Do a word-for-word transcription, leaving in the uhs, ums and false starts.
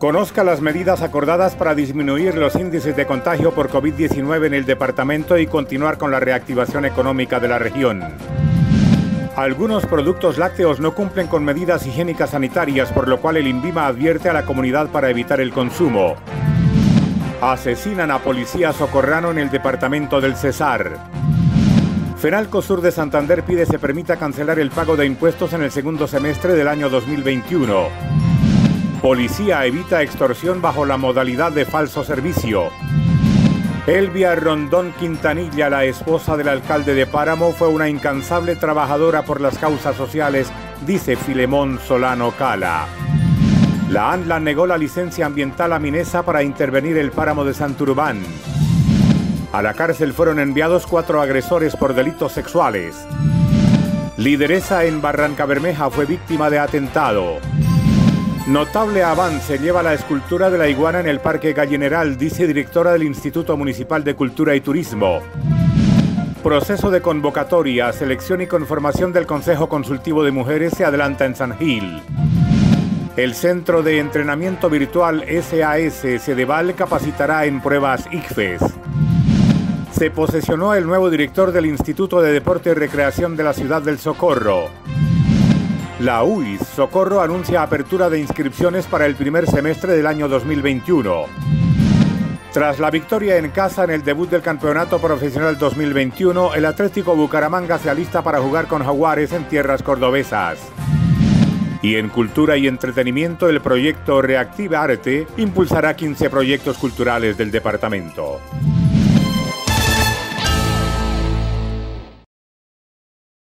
Conozca las medidas acordadas para disminuir los índices de contagio por COVID diecinueve en el departamento y continuar con la reactivación económica de la región. Algunos productos lácteos no cumplen con medidas higiénicas sanitarias, por lo cual el INVIMA advierte a la comunidad para evitar el consumo. Asesinan a policía socorrano en el departamento del Cesar. Fenalco Sur de Santander pide se permita cancelar el pago de impuestos en el segundo semestre del año dos mil veintiuno. Policía evita extorsión bajo la modalidad de falso servicio. Elvia Rondón Quintanilla, la esposa del alcalde de Páramo, fue una incansable trabajadora por las causas sociales, dice Filemón Solano Cala. La ANLA negó la licencia ambiental a Minesa para intervenir el páramo de Santurbán. A la cárcel fueron enviados cuatro agresores por delitos sexuales. Lideresa en Barrancabermeja fue víctima de atentado. Notable avance lleva la escultura de la iguana en el Parque Gallineral, dice directora del Instituto Municipal de Cultura y Turismo. Proceso de convocatoria, selección y conformación del Consejo Consultivo de Mujeres se adelanta en San Gil. El Centro de Entrenamiento Virtual S A S Cedeval capacitará en pruebas I C F E S. Se posesionó el nuevo director del Instituto de Deporte y Recreación de la Ciudad del Socorro. La U I S Socorro anuncia apertura de inscripciones para el primer semestre del año dos mil veintiuno. Tras la victoria en casa en el debut del Campeonato Profesional dos mil veintiuno, el Atlético Bucaramanga se alista para jugar con Jaguares en tierras cordobesas. Y en cultura y entretenimiento, el proyecto Reactiva Arte impulsará quince proyectos culturales del departamento.